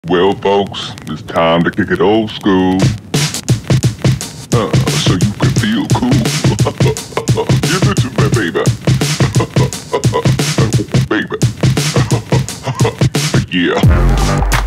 Well, folks, it's time to kick it old school. So you can feel cool. Give it to me, baby. Baby. Yeah.